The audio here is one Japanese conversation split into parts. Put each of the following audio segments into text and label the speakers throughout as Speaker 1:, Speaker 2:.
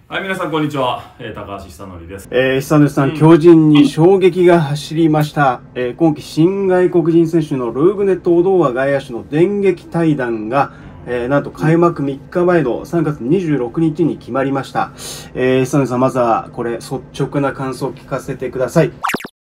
Speaker 1: はい、皆さん、こんにちは。高橋久典です。
Speaker 2: 久典さん、巨人に衝撃が走りました。今季新外国人選手のルーグネット・オドーア外野手の電撃対談が、なんと開幕3日前の3月26日に決まりました。久典さん、まずはこれ、率直な感想を聞かせてください。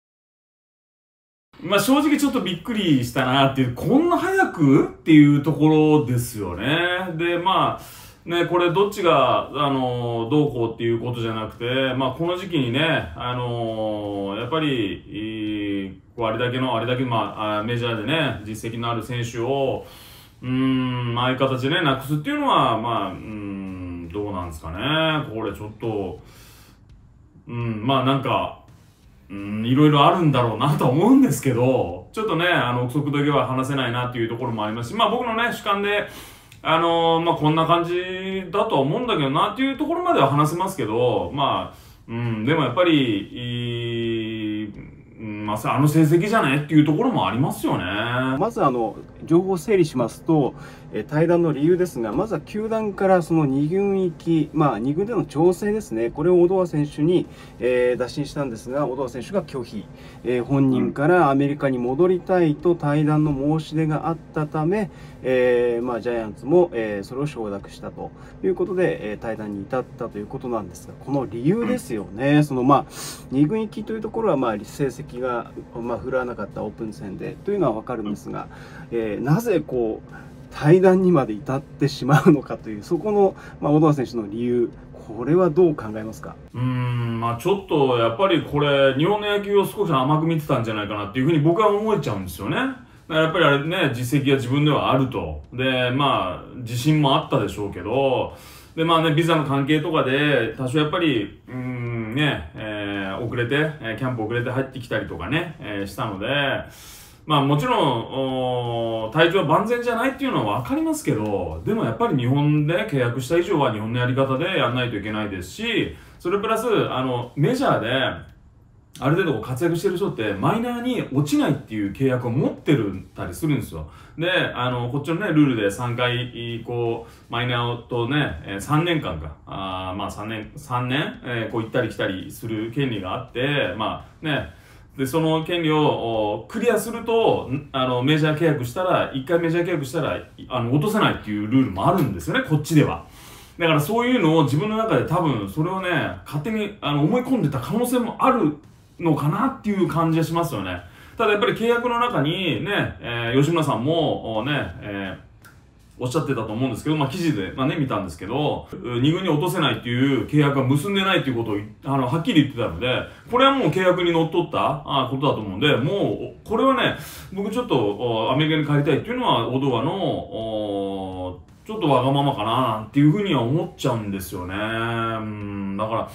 Speaker 1: まあ、正直ちょっとびっくりしたなっていう、こんな早くっていうところですよね。で、まあ、ね、これどっちが、どうこうっていうことじゃなくて、まあ、この時期にね、やっぱり、あれだけ、まあ、メジャーでね、実績のある選手を、ああいう形でね、なくすっていうのは、まあ、どうなんですかね。これちょっと、まあなんか、いろいろあるんだろうなと思うんですけど、ちょっとね、憶測だけは話せないなっていうところもありますし、まあ僕のね、主観で、まあこんな感じだとは思うんだけどなっていうところまでは話せますけど、まあ、でもやっぱり、まあ、あの成績じゃねっていうところもありますよね。
Speaker 2: まず情報を整理しますと、退団の理由ですが、まずは球団からその2軍行き、2軍での調整ですね、これをオドア選手に、打診したんですが、オドア選手が拒否、本人からアメリカに戻りたいと退団の申し出があったため、ジャイアンツも、それを承諾したということで、退団に至ったということなんですが、この理由ですよね、2軍行きというところは成績が振るわなかったオープン戦でというのは分かるんですが、なぜ退団にまで至ってしまうのかという、そこの、オドア選手の理由、これはどう考えますか？
Speaker 1: まあちょっとやっぱりこれ、日本の野球を少し甘く見てたんじゃないかなっていうふうに僕は思えちゃうんですよね。やっぱりあれね、実績が自分ではあると。で、まあ、自信もあったでしょうけど、で、まあね、ビザの関係とかで、多少やっぱり、遅れて、キャンプ遅れて入ってきたりとかね、したので、まあもちろん、体調は万全じゃないっていうのはわかりますけど、でもやっぱり日本で契約した以上は日本のやり方でやんないといけないですし、それプラス、メジャーで、ある程度活躍してる人ってマイナーに落ちないっていう契約を持ってたりするんですよ。で、こっちのね、ルールで3回、マイナーとね、3年間か、3年、行ったり来たりする権利があって、で、その権利をクリアすると、メジャー契約したら、1回メジャー契約したら、落とせないっていうルールもあるんですよね、こっちでは。だからそういうのを自分の中で多分、それをね、勝手に思い込んでた可能性もあるのかなっていう感じがしますよね。ただやっぱり契約の中にね、吉村さんもおっしゃってたと思うんですけど、記事で、見たんですけど、2軍に落とせないっていう契約は結んでないっていうことをはっきり言ってたので、これはもう契約にのっとったことだと思うんで、もう、これはね、僕ちょっとアメリカに帰りたいっていうのは、オドアの、ちょっとわがままかなっていうふうには思っちゃうんですよね。だから、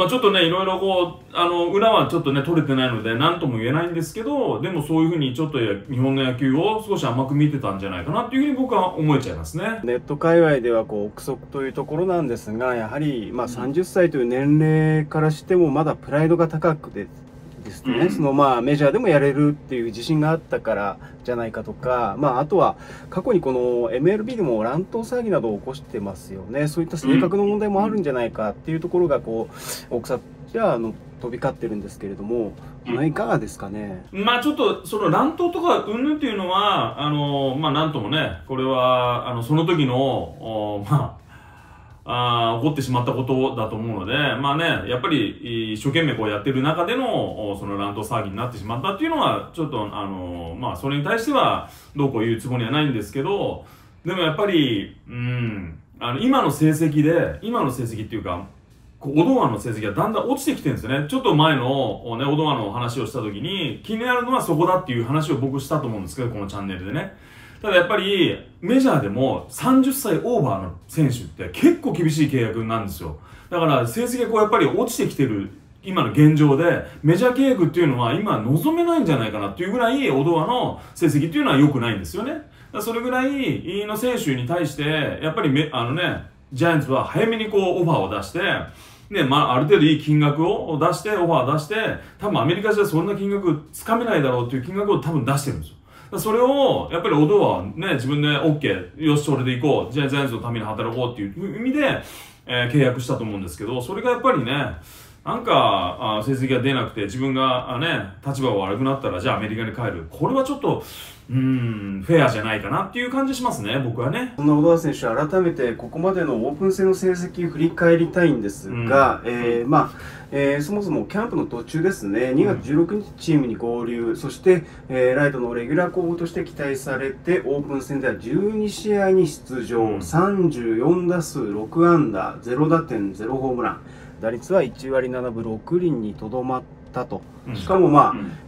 Speaker 1: ちょっとね、いろいろ裏はちょっとね、取れてないので、なんとも言えないんですけど、でもそういうふうにちょっと日本の野球を少し甘く見てたんじゃないかなっていうふうに僕は思えちゃいますね。
Speaker 2: ネット界隈では憶測というところなんですが、やはり、30歳という年齢からしても、まだプライドが高くて、ですね、メジャーでもやれるっていう自信があったからじゃないかとか、あとは過去にこの MLB でも乱闘騒ぎなどを起こしてますよね。そういった性格の問題もあるんじゃないかっていうところが憶測じゃ飛び交ってるんですけれども、いかがですかね。
Speaker 1: ちょっとその乱闘とか云々っていうのはなんともね、これはその時の起こってしまったことだと思うので、やっぱり一生懸命やってる中でのその乱闘騒ぎになってしまったっていうのは、ちょっとそれに対してはどうこう言うつもりはないんですけど、でもやっぱり、今の成績っていうか、オドアの成績がだんだん落ちてきてるんですよね。ちょっと前のオドアの話をした時に、気になるのはそこだっていう話を僕したと思うんですけど、このチャンネルでね。ただやっぱりメジャーでも30歳オーバーの選手って結構厳しい契約なんですよ。だから成績がやっぱり落ちてきてる今の現状で、メジャー契約っていうのは今望めないんじゃないかなっていうぐらいオドアの成績っていうのは良くないんですよね。それぐらいの選手に対してやっぱりジャイアンツは早めにオファーを出して、ある程度いい金額を出して、オファーを出して、多分アメリカじゃそんな金額つかめないだろうっていう金額を多分出してるんですよ。それを、やっぱりオドアはね、自分で OK、よし、それで行こう、ジャイアンツのために働こうっていう意味で、 契約したと思うんですけど、それがやっぱりね、なんか成績が出なくて自分がね、立場が悪くなったらじゃあアメリカに帰る。これはちょっと、フェアじゃないかなっていう感じしますね、僕はね。
Speaker 2: そんな小川選手、改めてここまでのオープン戦の成績を振り返りたいんですが、そもそもキャンプの途中ですね、2月16日チームに合流、そして、ライトのレギュラー候補として期待されて、オープン戦では12試合に出場、34打数6安打、0打点、0ホームラン、打率は1割7分6厘にとどまったと。しかも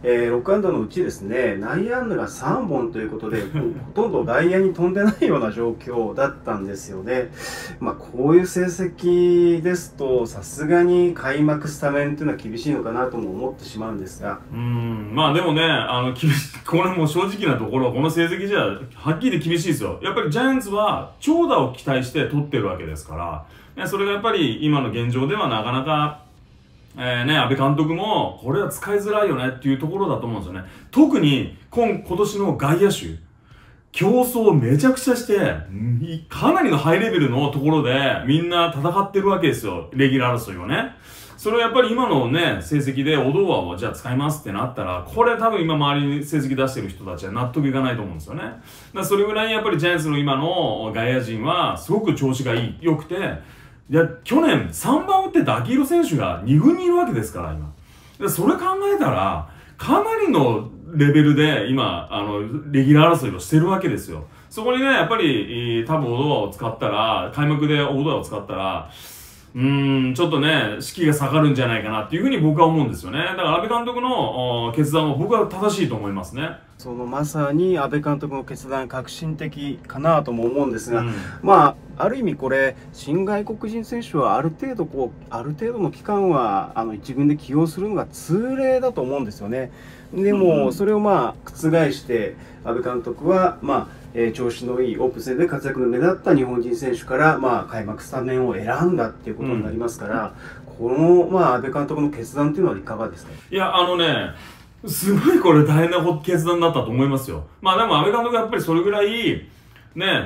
Speaker 2: 6安打のうちですね、内野安打が3本ということで、ほとんど外野に飛んでないような状況だったんですよね。こういう成績ですと、さすがに開幕スタメンというのは厳しいのかなとも思ってしまうんですが。
Speaker 1: でもね、これも正直なところ、この成績じゃ、はっきり厳しいですよ。やっぱりジャイアンツは長打を期待して取ってるわけですから、それがやっぱり今の現状ではなかなか、安倍監督も、これは使いづらいよねっていうところだと思うんですよね。特に、今年の外野手、競争をめちゃくちゃして、かなりのハイレベルのところで、みんな戦ってるわけですよ。レギュラー争いをね。それはやっぱり今のね、成績で、オドアをじゃあ使いますってなったら、これ多分今周りに成績出してる人たちは納得いかないと思うんですよね。だからそれぐらいやっぱりジャイアンツの今の外野陣は、すごく調子が良くて、去年3番打ってた秋広選手が2軍にいるわけですから、今。それ考えたら、かなりのレベルで今、レギュラー争いをしてるわけですよ。そこにね、やっぱり、多分オドアを使ったら、開幕でオドアを使ったら、ちょっとね、士気が下がるんじゃないかなっていうふうに僕は思うんですよね。だから安倍監督の決断は僕は正しいと思いますね。
Speaker 2: そのまさに安倍監督の決断、革新的かなとも思うんですが、ある意味これ、新外国人選手はある程度の期間は一軍で起用するのが通例だと思うんですよね。でも、それを覆して安倍監督は調子のいいオープン戦で活躍の目立った日本人選手から開幕スタメンを選んだっていうことになりますから、この安倍監督の決断っていうのはいかがですか？
Speaker 1: いや、すごいこれ大変な決断だったと思いますよ。でも安倍監督がやっぱりそれぐらい、ね、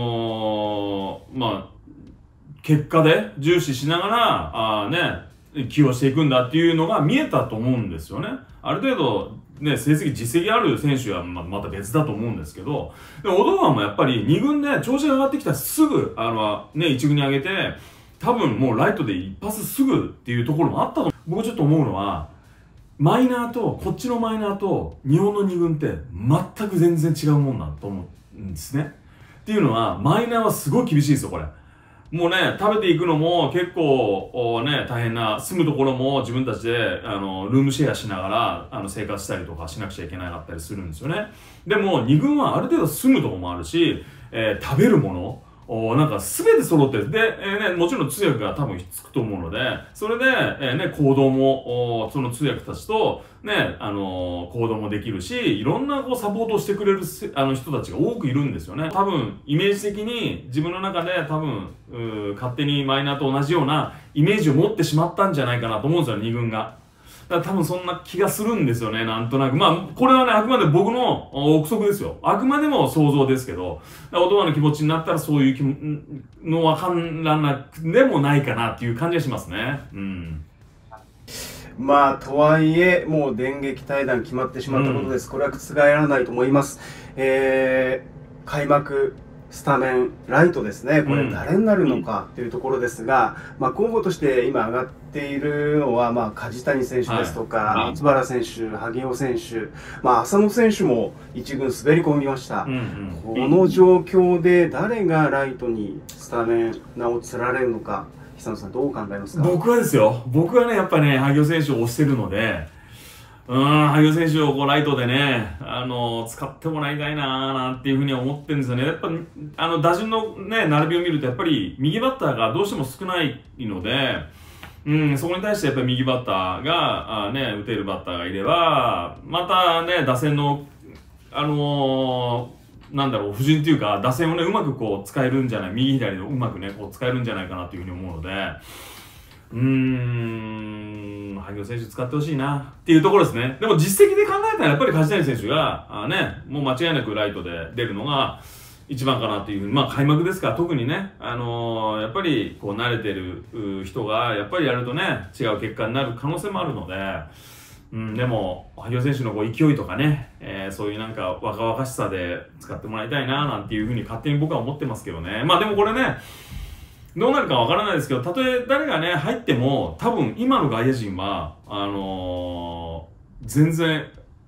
Speaker 1: 結果で重視しながら、起用していくんだっていうのが見えたと思うんですよね。ある程度、ね、実績ある選手はまた別だと思うんですけど、でも、オドガンもやっぱり2軍で調子が上がってきたらすぐ、1軍に上げて、多分もうライトで一発すぐっていうところもあったと。僕ちょっと思うのは、こっちのマイナーと日本の2軍って全く全然違うもんだと思うんですね。っていうのは、マイナーはすごい厳しいですよ、これ。もうね、食べていくのも結構ね、大変な、住むところも自分たちで、ルームシェアしながら、生活したりとかしなくちゃいけなかったりするんですよね。でも、2軍はある程度住むところもあるし、食べるもの、なんか全て揃ってる。で、もちろん通訳が多分つくと思うので、それで、行動も、その通訳たちと、行動もできるし、いろんなサポートをしてくれる人たちが多くいるんですよね。多分、イメージ的に自分の中で勝手にマイナーと同じようなイメージを持ってしまったんじゃないかなと思うんですよ、2軍が。だから多分そんな気がするんですよね、なんとなく。これはね、あくまで僕の憶測ですよ。あくまでも想像ですけど、大人の気持ちになったらそういうのわからなくでもないかなっていう感じがしますね。
Speaker 2: とはいえ、もう電撃退団決まってしまったことです。これは覆らないと思います。開幕スタメン、ライトですね、これ誰になるのかというところですが、候補として今上がっているのは、梶谷選手ですとか、松原選手、萩尾選手、浅野選手も一軍滑り込みました。この状況で誰がライトにスタメン名を連られるのか、久野さんどう考えますか？
Speaker 1: 僕はね、やっぱね、萩尾選手を推してるので、萩尾選手をライトでね、使ってもらいたいなーなんていうふうに思ってるんですよね。やっぱ、打順のね、並びを見ると、やっぱり右バッターがどうしても少ないので、そこに対してやっぱり右バッターが、打てるバッターがいれば、またね、打線の、布陣というか、打線をね、うまく使えるんじゃない、右左をうまくね、使えるんじゃないかなというふうに思うので、萩尾選手使ってほしいなっていうところですね。でも実績で考えたらやっぱり梶谷選手が、もう間違いなくライトで出るのが一番かなというふうに、まあ開幕ですから特にね、やっぱりこう慣れてる人がやっぱりやるとね、違う結果になる可能性もあるので、でも、萩尾選手のこう勢いとかね、そういうなんか若々しさで使ってもらいたいななんていうふうに勝手に僕は思ってますけどね。まあでもこれね、どうなるかわからないですけど、たとえ誰がね、入っても、多分今の外野陣は、全然、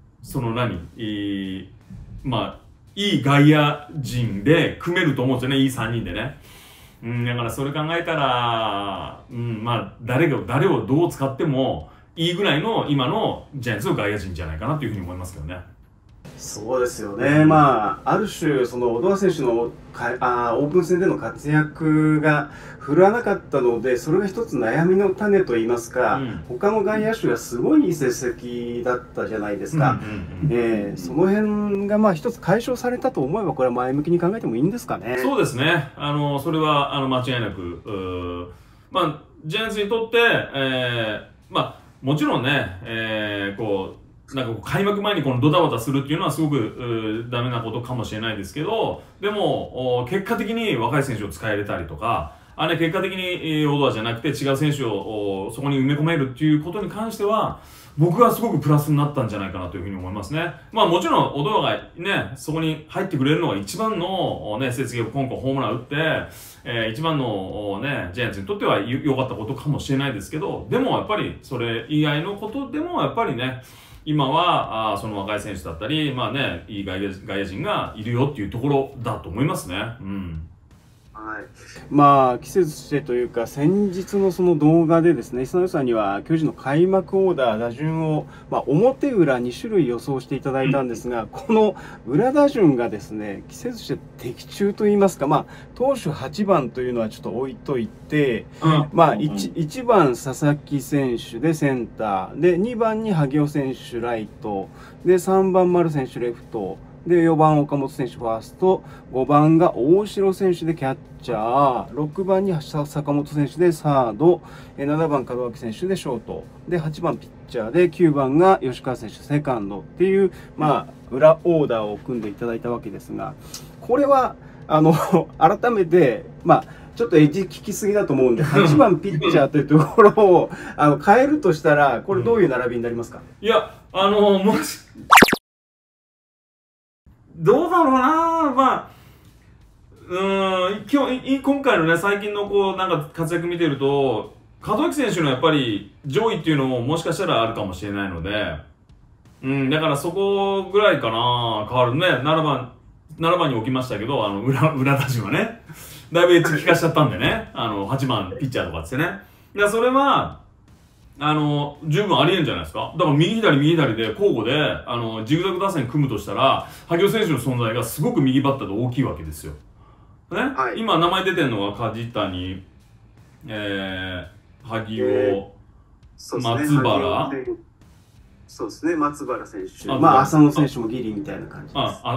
Speaker 1: まあ、いい外野陣で組めると思うんですよね、いい3人でね。だからそれ考えたら、まあ、誰をどう使ってもいいぐらいの今のジャイアンツの外野陣じゃないかなというふうに思いますけどね。
Speaker 2: そうですよね、まあ、ある種、その小川選手のオープン戦での活躍が振るわなかったので、それが一つ悩みの種といいますか、他の外野手がすごいいい成績だったじゃないですか、その辺がまあ一つ解消されたと思えば、これは前向きに考えてもいいんですかね。
Speaker 1: そうですね、それは間違いなく、まあ、ジャイアンツにとって、まあ、もちろんね、なんかこう開幕前にこのドタバタするっていうのはすごくダメなことかもしれないですけど、でも結果的に若い選手を使えれたりとか、結果的にオドアじゃなくて違う選手をそこに埋め込めるっていうことに関しては、僕はすごくプラスになったんじゃないかなというふうに思いますね。まあもちろんオドアがね、そこに入ってくれるのが一番のね、成績を今回ホームラン打って、一番のね、ジャイアンツにとっては良かったことかもしれないですけど、でもやっぱりそれ以外のことでもやっぱりね、今はその若い選手だったり、まあね、いい外野陣がいるよっていうところだと思いますね。
Speaker 2: はい、まあ季節してというか、先日のその動画でですね、磯野さんには巨人の開幕オーダー、打順を、表裏2種類予想していただいたんですが、この裏打順がですね、季節して的中といいますか、投手8番というのはちょっと置いといて、1番佐々木選手でセンターで、2番に萩尾選手ライトで、3番丸選手レフトで、4番岡本選手ファースト、5番が大城選手でキャッチャー、6番に坂本選手でサード、7番門脇選手でショート、で、8番ピッチャーで、9番が吉川選手セカンドっていう、裏オーダーを組んでいただいたわけですが、これは、改めて、ちょっとエッジ聞きすぎだと思うんで、8番ピッチャーというところを変えるとしたら、これどういう並びになりますか？
Speaker 1: いや、もし、どうだろうな、今回のね、最近のなんか活躍見てると、門脇選手のやっぱり上位っていうのももしかしたらあるかもしれないので、だからそこぐらいかな、変わるね。7番に置きましたけど、裏打順はね、だいぶエッジ効かしちゃったんでね、8番ピッチャーとかってね。それは、十分ありえんじゃないですか。だから右左で交互で、ジグザグ打線組むとしたら、萩尾選手の存在がすごく右バッターで大きいわけですよ。ね、今名前出てるのが梶谷、萩尾、松原。
Speaker 2: そうですね、松原選手。浅野選手もギリみたいな感じです。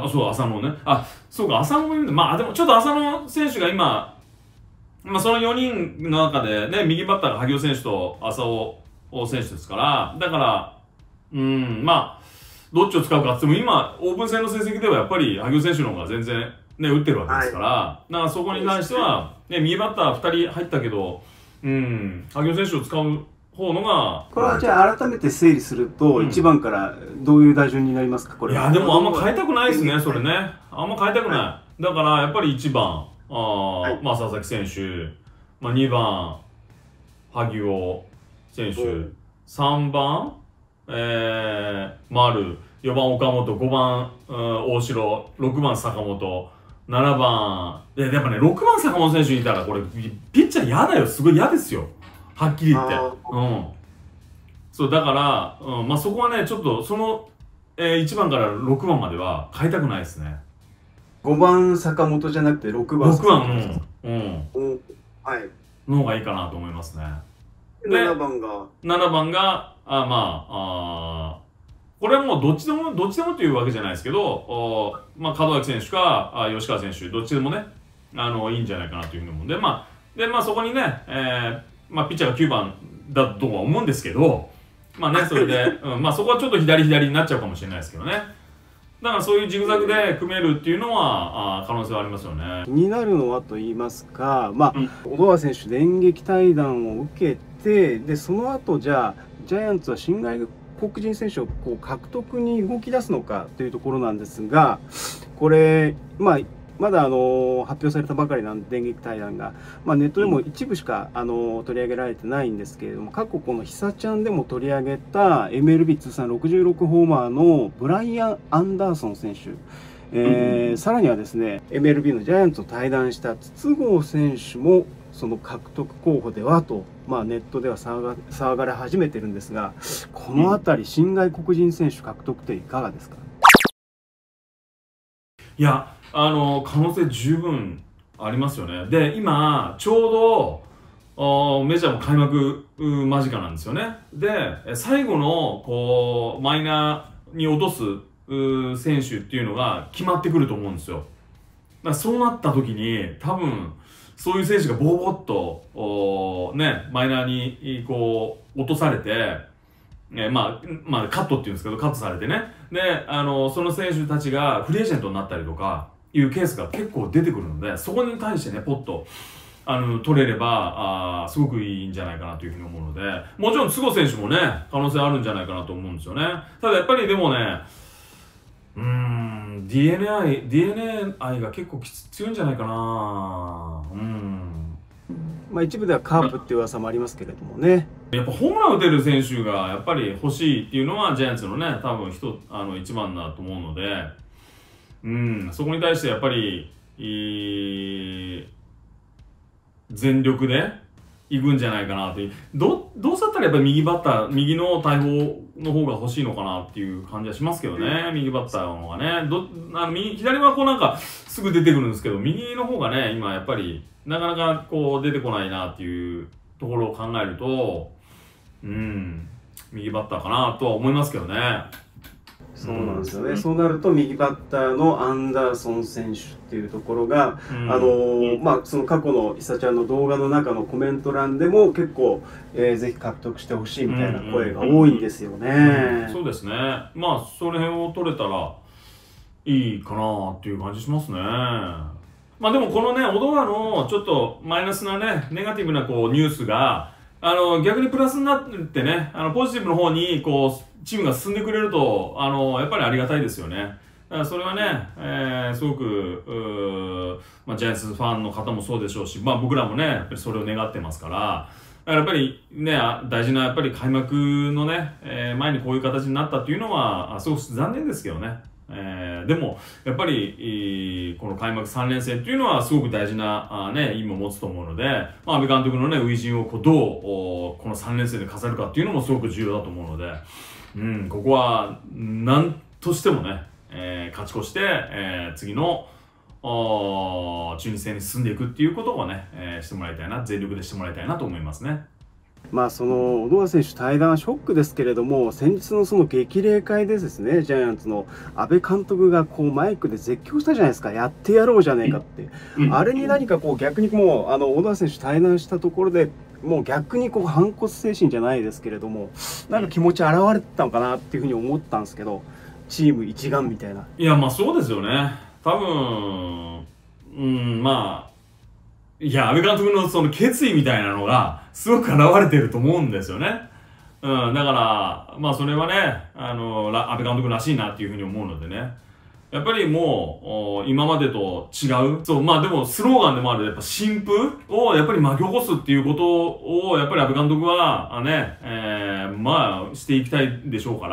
Speaker 1: そう、浅野ね。そうか、浅野もいるんだ。でもちょっと浅野選手が今、その4人の中でね、右バッターが萩尾選手と浅尾選手ですから、だから、どっちを使うかって言っても、今、オープン戦の成績ではやっぱり萩尾選手の方が全然ね、打ってるわけですから、だからそこに関しては、ね、右バッター2人入ったけど、萩尾選手を使う方のが。
Speaker 2: これはじゃあ改めて整理すると、1番からどういう打順になりますか、これは。
Speaker 1: いや、でもあんま変えたくないですね、それね。あんま変えたくない。だから、やっぱり1番、佐々木選手、2番、萩尾選手、3番、丸、4番岡本、5番、大城、6番坂本、7番、やっぱね、6番坂本選手いたら、これ、ピッチャー嫌だよ、すごい嫌ですよ。はっきり言って。そう、だから、そこはね、ちょっと、その、1番から6番までは変えたくないですね。
Speaker 2: 5番坂本じゃなくて6番
Speaker 1: 坂本。
Speaker 2: はい。
Speaker 1: の方がいいかなと思いますね。
Speaker 2: で、7番が、
Speaker 1: これはもうどっちでもというわけじゃないですけど、門脇選手か、吉川選手、どっちでもね、いいんじゃないかなというふうに思うんで、そこにね、ピッチャーが9番だとは思うんですけど、それで、そこはちょっと左になっちゃうかもしれないですけどね。 だからそういうジグザグで組めるっていうのは可能性はありますよね。
Speaker 2: 気になるのはと言いますか、小川選手、電撃対談を受けて、でその後じゃあ、ジャイアンツは新外国人選手をこう獲得に動き出すのかというところなんですが、これ、まだ発表されたばかりなんで、電撃対談が、ネットでも一部しか取り上げられてないんですけれども、過去、この久ちゃんでも取り上げた MLB 通算66ホーマーのブライアン・アンダーソン選手、さらにはですね、MLB のジャイアンツと対談した筒香選手もその獲得候補ではと、ネットでは騒がれ始めてるんですが、この辺り、新外国人選手獲得っていかがですか？
Speaker 1: いや、可能性十分ありますよね。で、今、ちょうどメジャーも開幕間近なんですよね。で、最後のこうマイナーに落とす選手っていうのが決まってくると思うんですよ。だからそうなった時に、多分、そういう選手がボーボッとマイナーにこう落とされて、カットっていうんですけど、カットされてね。で、その選手たちがフリーエージェントになったりとか、いうケースが結構出てくるので、そこに対してね、ポッと、取れれば、すごくいいんじゃないかなというふうに思うので、もちろん、菅生選手もね、可能性あるんじゃないかなと思うんですよね。ただやっぱりでもね、DNA 愛が結構強いんじゃないかな。
Speaker 2: 一部ではカープっていう噂もありますけれどもね。
Speaker 1: やっぱホームラン打てる選手がやっぱり欲しいっていうのはジャイアンツのね、多分一番だと思うので、そこに対してやっぱり、全力でいくんじゃないかなって。どうせだったらやっぱり右バッター、右の大砲の方が欲しいのかなっていう感じはしますけどね、右バッターの方がね。左はこうなんかすぐ出てくるんですけど、右の方がね、今やっぱりなかなかこう出てこないなっていうところを考えると、右バッターかなとは思いますけどね。
Speaker 2: そうなんですよね。そうなると右バッターのアンダーソン選手っていうところが、その過去の久ちゃんの動画の中のコメント欄でも結構、ぜひ獲得してほしいみたいな声が多いんですよね。
Speaker 1: そうですね。その辺を取れたらいいかなっていう感じしますね。でもこのね、小戸川のちょっとマイナスなね、ネガティブなこうニュースが、逆にプラスになってね、ポジティブの方にこう、チームが進んでくれると、やっぱりありがたいですよね。だからそれはね、すごく、ジャイアンツファンの方もそうでしょうし、僕らもね、やっぱりそれを願ってますから、だからやっぱりね、大事なやっぱり開幕のね、前にこういう形になったっていうのは、すごく残念ですけどね。でも、やっぱり、この開幕3連戦っていうのはすごく大事な、意味を持つと思うので、阿部監督のね、初陣をこうどう、この3連戦で飾るかっていうのもすごく重要だと思うので、ここは、何としてもね、勝ち越して、次の、中日戦に進んでいくっていうことをね、してもらいたいな、全力でしてもらいたいなと思いますね。
Speaker 2: その小戸川選手対談はショックですけれども、先日のその激励会でですね、ジャイアンツの阿部監督がこうマイクで絶叫したじゃないですか、やってやろうじゃねえかって、あれに何かこう逆にもう小戸川選手対談したところでもう逆にこう反骨精神じゃないですけれども、なんか気持ち現れてたのかなっていうふうに思ったんですけど、チーム一丸みたいな。
Speaker 1: いや、そうですよね。多分、いや、阿部監督のその決意みたいなのが、すごく現れてると思うんですよね。だから、それはね、阿部監督らしいなっていうふうに思うのでね。やっぱりもう、今までと違う。そう、でも、スローガンでもある、やっぱ新風をやっぱり巻き起こすっていうことを、やっぱり阿部監督は、していきたいでしょうから、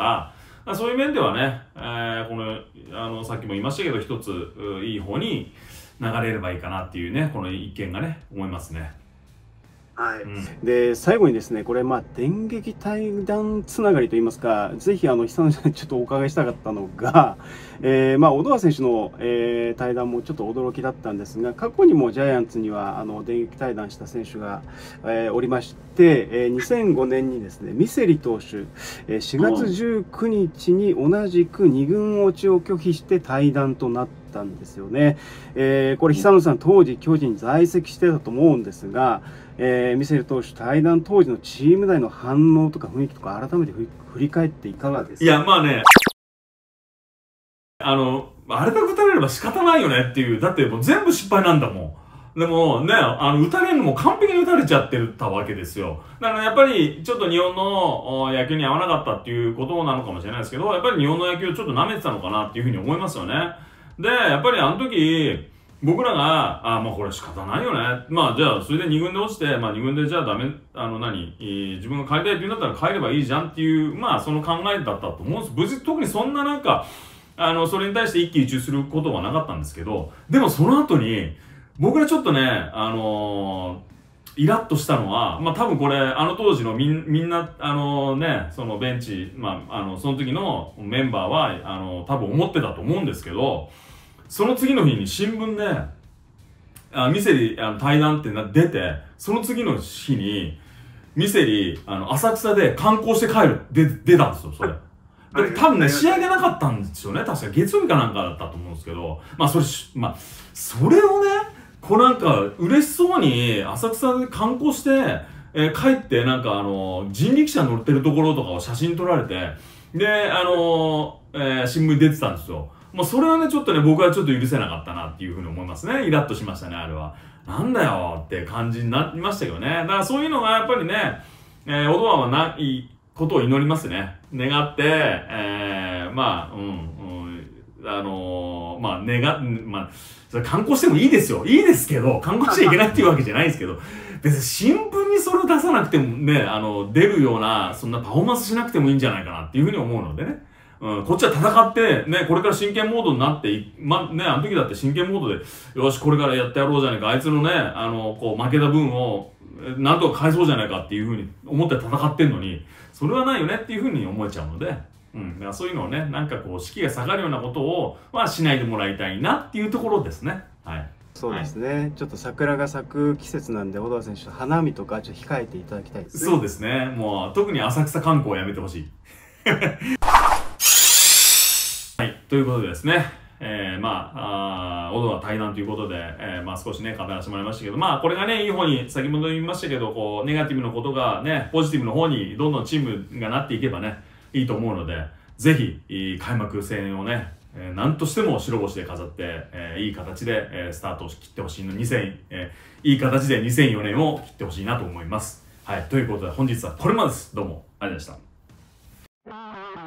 Speaker 1: そういう面ではね、さっきも言いましたけど、一つ、いい方に流れればいいかなっていうね、この一件がね、思いますね。
Speaker 2: で最後にですね、これ電撃対談つながりといいますか、ぜひ久野さんにちょっとお伺いしたかったのが、小戸川選手の、対談もちょっと驚きだったんですが、過去にもジャイアンツには電撃対談した選手が、おりまして、2005年にですね、ミセリ投手、4月19日に同じく2軍落ちを拒否して対談となったんですよね。これ久野さん当時巨人に在籍してたと思うんですが、ミセル投手対談当時のチーム内の反応とか雰囲気とか改めて振り返っていかがですか？
Speaker 1: いや、 あれだけ打たれれば仕方ないよねっていう、だってもう全部失敗なんだもん。でもね、打たれるのも完璧に打たれちゃってたわけですよ。だからやっぱりちょっと日本の野球に合わなかったっていうことなのかもしれないですけど、やっぱり日本の野球をちょっと舐めてたのかなっていうふうに思いますよね。で、やっぱりあの時、僕らが、まあこれ仕方ないよね。まあじゃあ、それで2軍で落ちて、まあ2軍でじゃあダメ、自分が帰りたいって言うんだったら帰ればいいじゃんっていう、まあその考えだったと思うんです。無事、特にそんななんか、それに対して一喜一憂することはなかったんですけど、でもその後に、僕がちょっとね、イラッとしたのは、まあ多分これ、当時のみんな、そのベンチ、まあ、その時のメンバーは、多分思ってたと思うんですけど、その次の日に新聞で、店に対談って出て、その次の日に、店に、浅草で観光して帰る、出たんですよ、それ。で多分ね、試合がなかったんですよね。確か月曜日かなんかだったと思うんですけど、まあそれをね、こうなんか、嬉しそうに浅草で観光して、帰ってなんか人力車乗ってるところとかを写真撮られて、で、新聞に出てたんですよ。まあそれはね、ちょっとね、僕はちょっと許せなかったなっていうふうに思いますね。イラッとしましたね、あれは。なんだよって感じになりましたけどね。だからそういうのがやっぱりね、オドアはないことを祈りますね。願って、まあ、それ観光してもいいですよ。いいですけど、観光しちゃいけないっていうわけじゃないですけど、別に新聞にそれを出さなくてもね、出るような、そんなパフォーマンスしなくてもいいんじゃないかなっていうふうに思うのでね。こっちは戦って、ね、これから真剣モードになって、あの時だって真剣モードで、よし、これからやってやろうじゃないか、あいつのね、こう、負けた分を、なんとか返そうじゃないかっていうふうに思って戦ってんのに、それはないよねっていうふうに思えちゃうので、だからそういうのをね、なんかこう、士気が下がるようなことを、しないでもらいたいなっていうところですね。はい。
Speaker 2: そうですね、はい、ちょっと桜が咲く季節なんで、小川選手、花見とかちょっと控えていただきたいですね。
Speaker 1: そうですね。もう、特に浅草観光をやめてほしい。はい。ということでですね。オドは対談ということで、少しね、語らせてもらいましたけど、これがね、いい方に、先ほど言いましたけど、こう、ネガティブなことがね、ポジティブの方にどんどんチームがなっていけばね、いいと思うので、ぜひ、開幕戦をね、何としても白星で飾って、いい形で、スタートを切ってほしいの、いい形で2004年を切ってほしいなと思います。はい。ということで、本日はこれまでです。どうも、ありがとうございました。